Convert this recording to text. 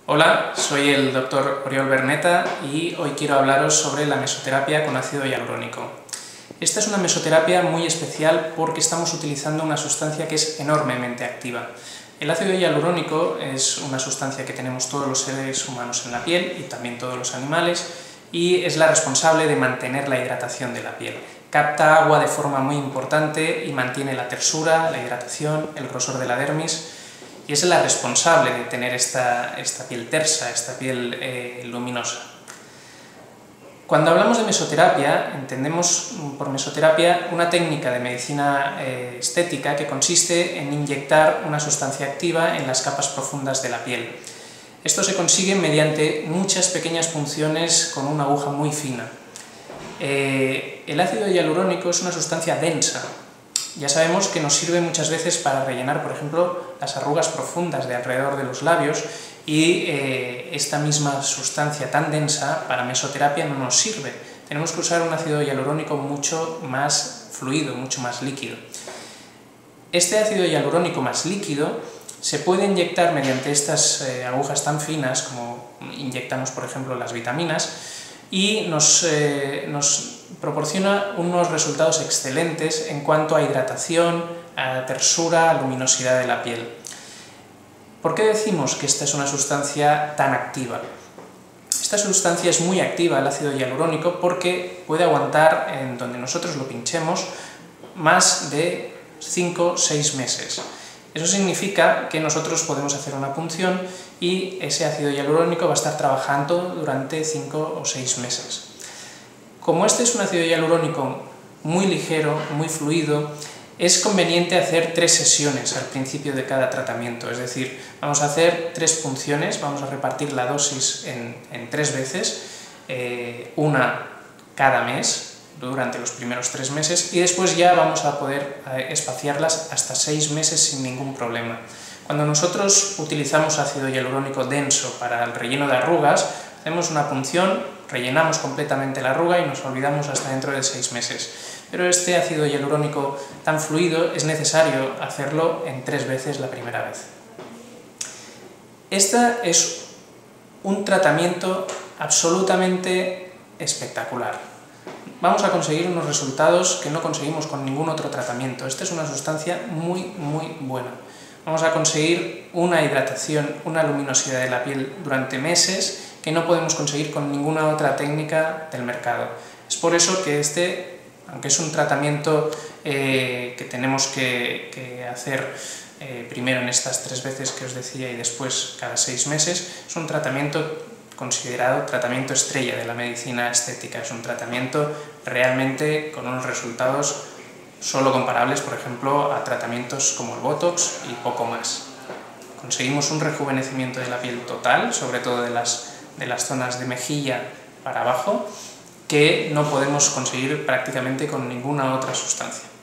Hola, soy el Dr. Oriol Berneta y hoy quiero hablaros sobre la mesoterapia con ácido hialurónico. Esta es una mesoterapia muy especial porque estamos utilizando una sustancia que es enormemente activa. El ácido hialurónico es una sustancia que tenemos todos los seres humanos en la piel y también todos los animales, y es la responsable de mantener la hidratación de la piel. Capta agua de forma muy importante y mantiene la tersura, la hidratación, el grosor de la dermis, y es la responsable de tener esta piel tersa, esta piel luminosa. Cuando hablamos de mesoterapia, entendemos por mesoterapia una técnica de medicina estética que consiste en inyectar una sustancia activa en las capas profundas de la piel. Esto se consigue mediante muchas pequeñas punciones con una aguja muy fina. El ácido hialurónico es una sustancia densa. Ya sabemos que nos sirve muchas veces para rellenar, por ejemplo, las arrugas profundas de alrededor de los labios, y esta misma sustancia tan densa para mesoterapia no nos sirve. Tenemos que usar un ácido hialurónico mucho más fluido, mucho más líquido. Este ácido hialurónico más líquido se puede inyectar mediante estas agujas tan finas como inyectamos, por ejemplo, las vitaminas, y nos proporciona unos resultados excelentes en cuanto a hidratación, a tersura, a luminosidad de la piel. ¿Por qué decimos que esta es una sustancia tan activa? Esta sustancia es muy activa, el ácido hialurónico, porque puede aguantar, en donde nosotros lo pinchemos, más de 5 o 6 meses. Eso significa que nosotros podemos hacer una punción y ese ácido hialurónico va a estar trabajando durante 5 o 6 meses. Como este es un ácido hialurónico muy ligero, muy fluido, es conveniente hacer 3 sesiones al principio de cada tratamiento, es decir, vamos a hacer 3 punciones, vamos a repartir la dosis en 3 veces, una cada mes, durante los primeros 3 meses, y después ya vamos a poder espaciarlas hasta 6 meses sin ningún problema. Cuando nosotros utilizamos ácido hialurónico denso para el relleno de arrugas, hacemos una punción, rellenamos completamente la arruga y nos olvidamos hasta dentro de 6 meses. Pero este ácido hialurónico tan fluido es necesario hacerlo en 3 veces la primera vez. Este es un tratamiento absolutamente espectacular. Vamos a conseguir unos resultados que no conseguimos con ningún otro tratamiento. Esta es una sustancia muy buena. Vamos a conseguir una hidratación, una luminosidad de la piel durante meses que no podemos conseguir con ninguna otra técnica del mercado. Es por eso que este, aunque es un tratamiento que tenemos que hacer primero en estas 3 veces que os decía y después cada 6 meses, es un tratamiento considerado tratamiento estrella de la medicina estética. Es un tratamiento realmente con unos resultados solo comparables, por ejemplo, a tratamientos como el Botox y poco más. Conseguimos un rejuvenecimiento de la piel total, sobre todo de las zonas de mejilla para abajo, que no podemos conseguir prácticamente con ninguna otra sustancia.